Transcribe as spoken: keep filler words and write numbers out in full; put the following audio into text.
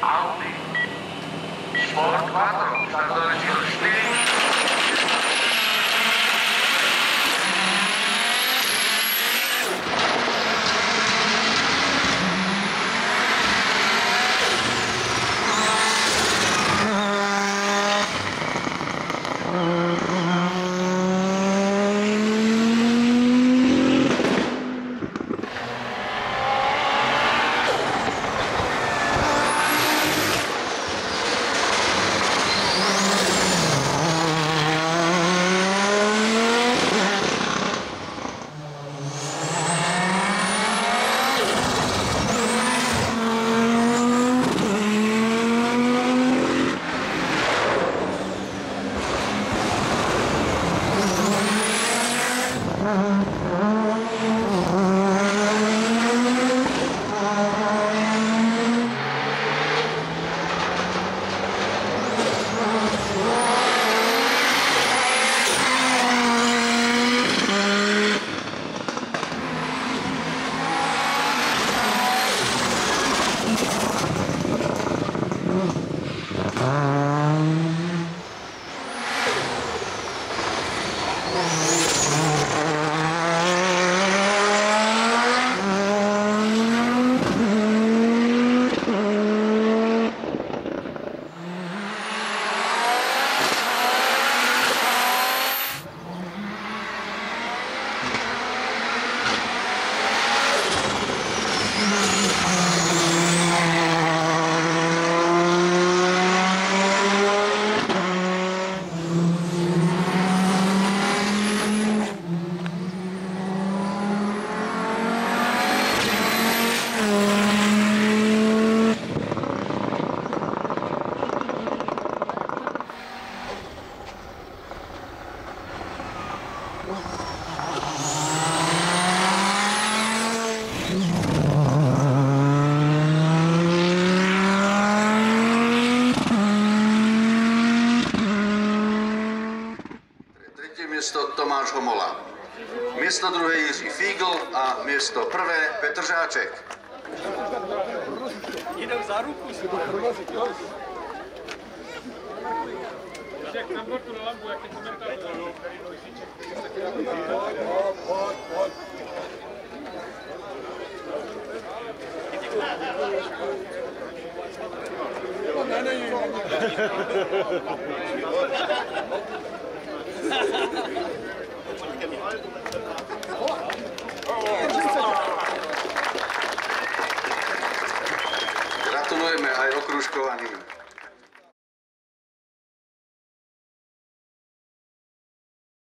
Audi Sport quattro, štartové číslo štyri. Miesto Tomáš Homola. Miesto druhé Jiří Fígl a miesto prvé Petr Žáček. Jdem za ruku. Jak tam byl tu lampu, jak je komentátor. Pojď, pojď. Ne, ne, ne. Gratulujeme aj okrúžkovaným.